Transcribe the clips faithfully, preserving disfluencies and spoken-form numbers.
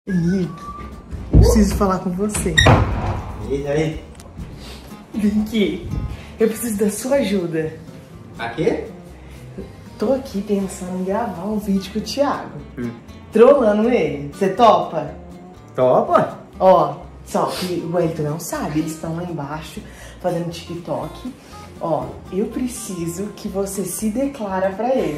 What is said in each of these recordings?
Henrique, eu preciso falar com você. E aí? Vem aqui. Eu preciso da sua ajuda. Aqui? Tô aqui pensando em gravar um vídeo com o Thiago. Hum. Trollando ele. Você topa? Topa? Ó, só que o Wellington não sabe. Eles estão lá embaixo fazendo TikTok. Ó, eu preciso que você se declara pra ele.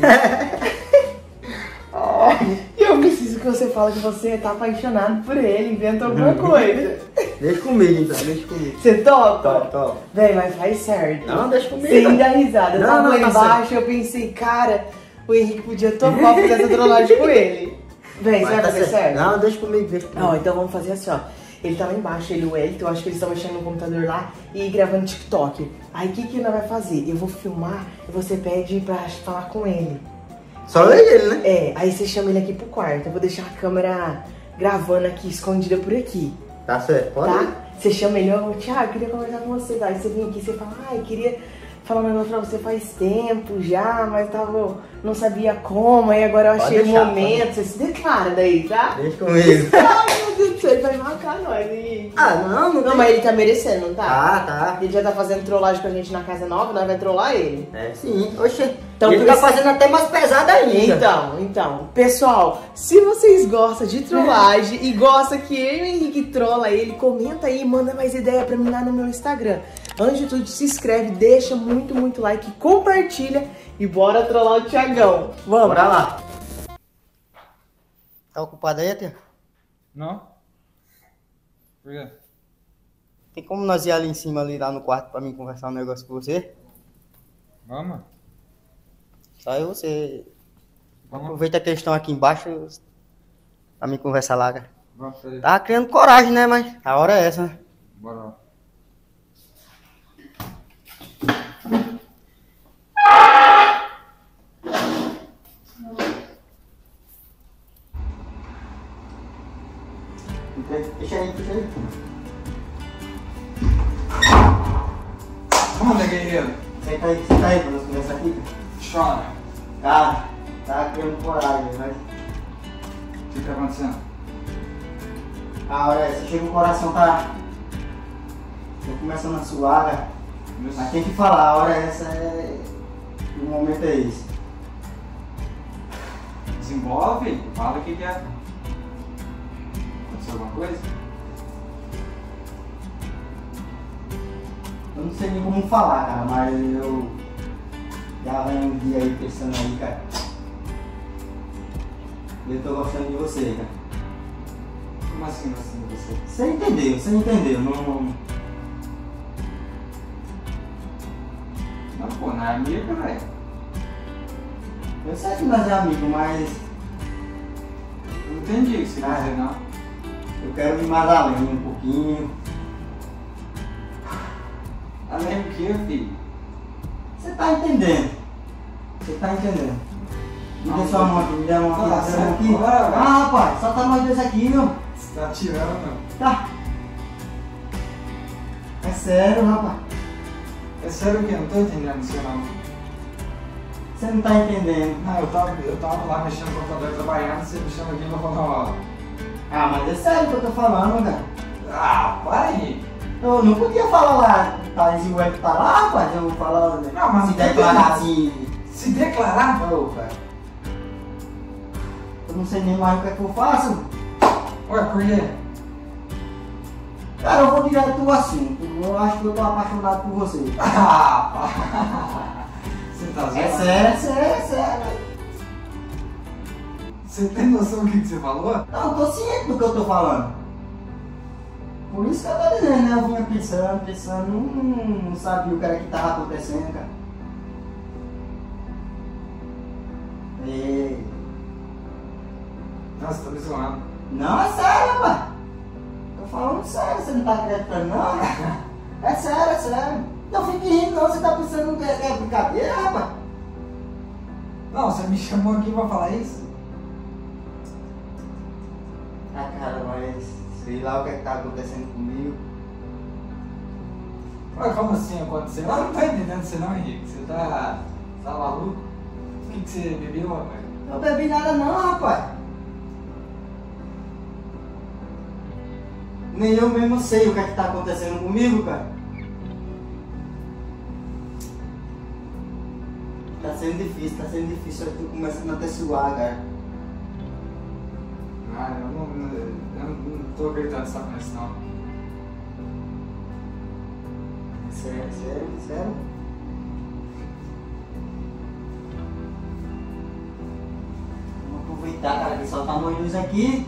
Ó, eu preciso que você fale que você tá apaixonado por ele. Inventa alguma coisa. Deixa comigo então, deixa comigo. Você topa? Topa, topa. Véi, mas faz certo. Não, deixa comigo. Sem dar risada. Eu Não, tava não, lá tá embaixo certo. eu pensei, cara, o Henrique podia topar fazer essa trollagem com ele. Véi, você vai tá fazer certo? Não, deixa comigo, deixa comigo. Ó, então vamos fazer assim, ó. Ele tá lá embaixo, ele e o Wellington, eu acho que eles estão mexendo no computador lá e gravando TikTok. Aí o que que ele vai fazer? Eu vou filmar e você pede pra falar com ele. Só aí, ele, né? É, aí você chama ele aqui pro quarto. Eu vou deixar a câmera gravando aqui, escondida por aqui. Tá certo, pode ir. Tá? Você chama ele, ó, Thiago, queria conversar com você. Aí você vem aqui e você fala, ai, queria falar um negócio pra você faz tempo já, mas tava, não sabia como, aí agora eu achei o momento. Você se declara daí, tá? Deixa comigo. Ai, meu Deus do céu, ele vai marcar nós aí. Ah, não, não. Não, tem... mas ele tá merecendo, não tá? Ah, tá. Ele já tá fazendo trollagem com a gente na casa nova, nós vai trollar ele. É, sim. Oxe, Então, ele por tá isso- fazendo até mais pesado ainda. Então, então, pessoal, se vocês gostam de trollagem e gostam que eu e o Henrique trola ele, comenta aí, manda mais ideia pra mim lá no meu Instagram. Antes de tudo, se inscreve, deixa muito, muito like, compartilha e bora trollar o Thiagão. Vamos. Bora lá. Tá ocupado aí, tia? Não? Por quê? Tem como nós ir ali em cima, ali lá no quarto, pra mim conversar um negócio com você? Vamos? Só eu você. Vamos? Aproveita que eles estão aqui embaixo pra mim conversar lá, cara. Vamos, peraí. Tava criando coragem, né, mas a hora é essa, né? Bora lá. Deixa aí, deixa aí. Manda, guerreiro. Senta aí, senta aí pra nós conversar aqui. Chora. Cara, tava criando coragem, mas O que tá acontecendo? a hora é essa. Chega o coração, tá. Tô começando a suar, cara. Mas tem que falar, a hora é essa, é. O momento é esse. Desenvolve, fala o que que é. Aconteceu alguma coisa? Eu não sei nem como falar, cara, mas eu já venho um dia aí pensando aí, cara. E eu tô gostando de você, cara. Como assim gostando de você? Você entendeu, você entendeu, não. Não, pô, não é amigo, velho. Eu sei que nós é amigo, mas Eu não entendi o que você quer Ah. dizer, não. eu quero ir mais além um pouquinho. Além do que, filho? Você tá entendendo? Você tá entendendo? Me Não, dê sua mão aqui, me dê uma mão Fala aqui, sério, aqui. bora, velho. Ah, rapaz, só tá nós dois aqui, meu. Você tá tirando, meu. Tá. É sério, rapaz. É sério o quê? Não tô entendendo isso, não. Você não tá entendendo. Não, eu tava, eu tava lá mexendo no computador trabalhando, você me chama aqui pra falar, ó. Ah, mas é sério que eu tô falando, cara. Ah, para aí. Eu não podia falar lá, tá, esse web tá lá, rapaz, eu falo, Não, mas se não tem declarar que- assim, Se declarar? ô, cara. Eu não sei nem mais o que é que eu faço. Ué, por quê? Cara, eu vou direto do assunto, eu acho que eu tô apaixonado por você. Ah, pá. Você tá zoando? É sério, é sério, é sério. Você tem noção do que que você falou? Não, eu tô ciente do que eu tô falando. Por isso que eu tô dizendo, né? Eu vinha pensando, pensando, não, não sabia o que era que tava acontecendo, cara. E... Nossa, tá me zoando. Não, é sério, rapaz. Tô falando sério, você não tá acreditando, não? É sério, é sério. Não fique rindo, não, você tá pensando que é, é brincadeira, rapaz. Não, você me chamou aqui pra falar isso? Ah, cara, mas sei lá o que é que tá acontecendo comigo. Ué, como assim aconteceu? Eu não tô entendendo você não, Henrique. Você tá. Tá maluco? O que que você bebeu, rapaz? Não bebi nada não, rapaz. Nem eu mesmo sei o que é que tá acontecendo comigo, cara. Tá sendo difícil, tá sendo difícil. Eu tô começando a ter suar, cara. Ah, eu não, eu não tô acreditando nessa coisa, não. Sério, sério, sério. Vamos aproveitar, cara, que só tá uma luz aqui.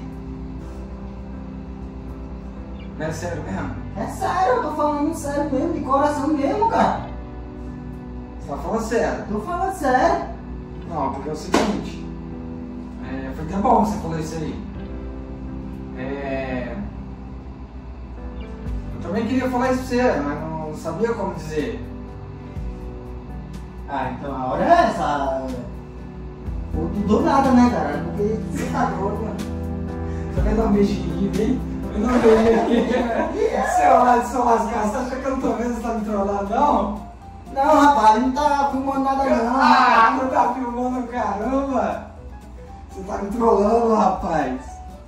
Não é sério mesmo? É sério, eu tô falando sério mesmo, de coração mesmo, cara. Você tá falando sério? Tô falando sério. Não, porque é o seguinte. É, foi até bom você falar isso aí. É... Eu também queria falar isso pra você, mas não sabia como dizer. Ah, então a hora é essa. Ou tudo ou nada, né, cara? Porque você tá doido, mano. Você vai dar um beijinho aqui, vem? Eu não beijinho aqui. Seu lado, seu lascar, você acha que eu não tô vendo? Você tá me trolando, não? Não, rapaz, não tá filmando nada não. Ah, não tá filmando, caramba! Você tá me trolando, rapaz.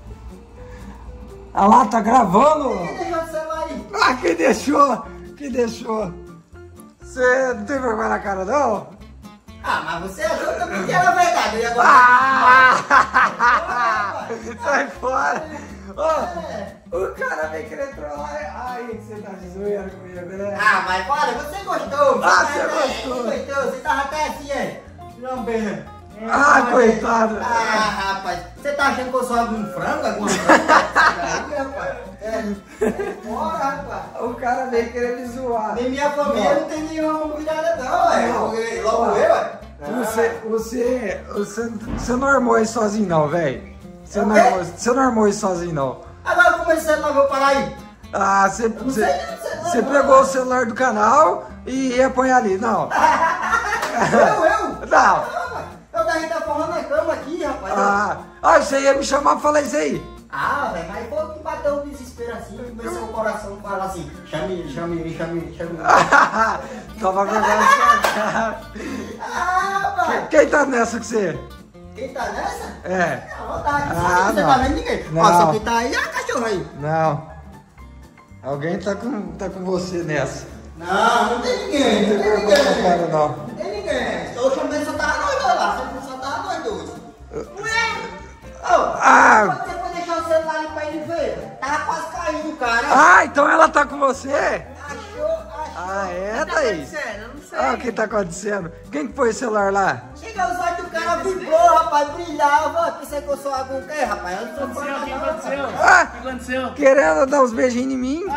Ah lá, tá gravando? Quem deixou o celular aí? Ah, quem deixou? Quem deixou? Você não tem vergonha na cara, não? Ah, mas você ajuda porque era verdade. Eu ia Ah! guardar. Sai fora! Ó, É. o cara vem querer trollar. Ai, você tá de zoeira comigo, né? Ah, mas para, você gostou. Ah, Você você até- gostou. Você gostou, você tava até assim, é. Não, bem. Ah, coitado. Ah, rapaz, você tá achando que eu sou algum frango, alguma frango? Aí, rapaz. É, bora, rapaz. O cara veio querer me zoar. Nem minha família não tem nenhuma cuidada não, é. Porque logo eu, é. Você, você, você, você não armou isso sozinho não, velho. Você, É o não quê? armou- você não armou isso sozinho não. Agora como esse celular vai parar aí? Ah, você, não você, sei, não sei, não, você não. pegou o celular do canal e ia pôr ali, não. Eu, eu? Não. Eu daí tá falando na cama aqui, rapaz. Ah, ah, você ia me chamar pra falar isso aí. Ah, velho, mas foi o que bateu o desespero assim, começou o coração a falar assim, chame ele, chame ele, chame ele, chame ele. Toma vergonha na sua cara. Ah, rapaz, Quem tá nessa com você? quem tá nessa? É. Não, tá aqui, Ah, você não. tá vendo ninguém. Não. Ó, só quem tá aí é a cachorra aí. Não. Alguém tá com, tá com você nessa. Não, não tem ninguém, não tem vergonha na ninguém. cara, não. Não tem ninguém. Eu chamei só tava nós dois lá, só tava nós dois. Ué! Ô, Ah. quando você foi deixar o celular ali pra ele ver? Tava quase caindo, cara. Ah, então ela tá com você? Achou, achou. Ah, é, O que tá Thaís? acontecendo? Eu não sei. Ah, o que tá acontecendo? Quem que põe o celular lá? Chega os olhos do cara, vibrou, rapaz, brilhava. Pensei que eu sou algum quê, rapaz? Eu não sou O que aconteceu? O que aconteceu? Ah. O que aconteceu? Querendo dar uns beijinhos em mim?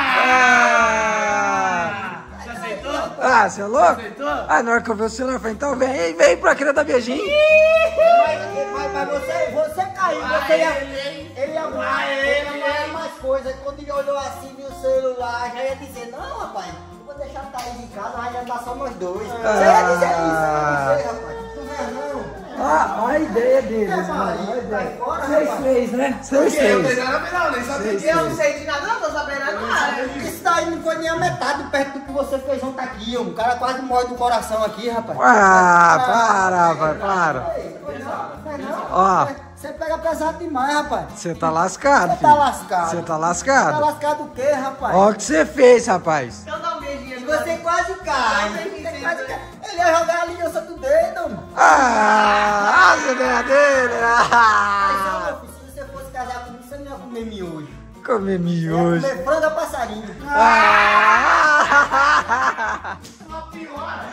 Ah! Você aceitou? Ah, você é louco? Aceitou? Ah, na hora que eu vi o celular, eu falei, então vem, vem pra querer dar beijinho. Mas, mas, mas você, você caiu, você ia. ele, hein? Ele ia Vai mais, ele, ele ia hein? mais coisas. Quando ele olhou assim, viu o celular, já ia dizer: não, rapaz, eu vou deixar a Thaís em casa, vai andar só nós dois. Você ia dizer isso, você ia dizer, rapaz. Não é, não. Ah, a ideia deles, É, mano. Maria, A ideia. vai fora, Vocês rapaz. três, né? Vocês Porque eu não três. sei nada não, nem sabia Seis, que eu não seis. sei de nada, não tô sabendo nada. Isso daí não foi nem a metade perto do que você fez ontem aqui. O cara quase morre do coração aqui, rapaz. Ah, para, vai, para. Ei, foi não, foi não. Ó. Você pega pesado demais, rapaz. Você tá lascado, Você filho. tá lascado. Você tá Tá lascado. lascado o quê, rapaz? Ó o que você fez, rapaz. Então dá um beijinho. Você quase cai. Você quase cai. Ele ia jogar a aliança do dedo, mano. Ah, a ideia dele. Mas, Ah, meu filho, se você fosse casar comigo, você não ia comer miojo. comer Você ia miojo. comer frango a passarinho. Ah! Uma piora.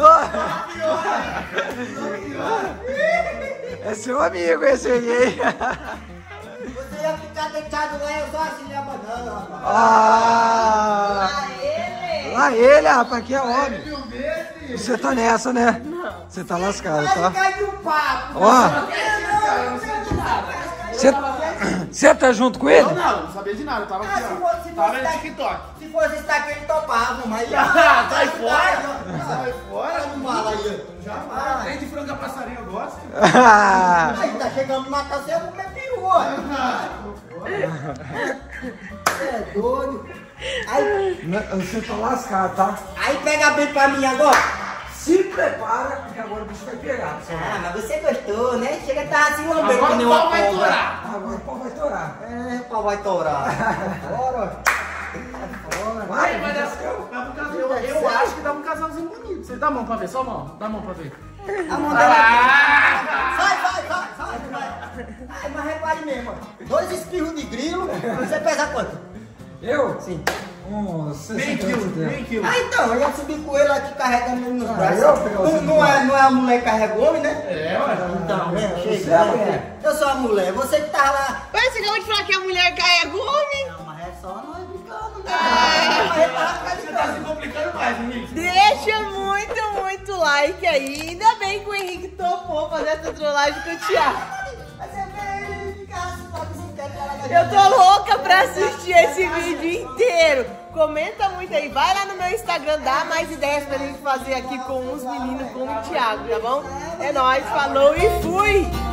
É seu amigo esse aí, hein? Você ia ficar deitado lá e eu só assim a banana, rapaz. Ah! Ele! Lá ele, rapaz, aqui é homem. Viu dele? Você tá nessa, né? Você tá lascado, Aí tá? cai de um papo. Ó, Eu não sei de nada. você você tá junto com ele? Eu não, não sabia de nada, eu tava Ah, aqui, se ó. fosse, se Tava fosse no daqui, TikTok. se fosse isso daqui, ele topava, mas... Ah, sai fora! Sai Sai fora! no mal aí. Jamais. Nem de franga passarinho eu gosto. Ah, Aí tá chegando na casa, você ia comer perua. Você é doido. Aí, você tá lascado, tá? aí pega bem pra mim agora. Se prepara, porque agora o bicho vai pegar. Ah, mas você gostou, né? Chega a estar assim lambendo Agora que nem o uma pau vai cobra. torar. Agora o pau vai torar. É, o pau vai torar. Bora. Vai, Mas dá- dá pro casal- eu, eu acho que dá um casalzinho bonito. Você dá a mão pra ver, só a mão. Dá a mão pra ver. A mão dela. Ah! Vai, vai, vai, vai, vai. Ai, mas repare mesmo, ó. Dois espirros de grilo. Você pesa quanto? Eu? Sim. Uns Meio sessenta quilo, anos. meio quilo. Ah, então, eu ia subir com ele aqui carregando ele nos Ah, braços. eu pegar o não, não, é, não é a mulher que carrega o homem, né? É, ué. Então, né? Você Chega, é a né? mulher. Eu sou a mulher, você que tá lá. Mas você acabou de falar que a mulher carrega o homem? Não, mas é só nós brincando, né? Ai. Mas eu tava Você tá se complicando mais, Henrique. Deixa muito, muito like aí. Ainda bem que o Henrique topou fazer essa trollagem com o Thiago. Mas você vê ele ficar assim, pode se quer ela vai Eu tô louca pra assistir esse vídeo inteiro. Comenta muito aí. Vai lá no meu Instagram, dá mais ideias pra gente fazer aqui com uns meninos como o Thiago, tá bom? É nóis, falou e fui!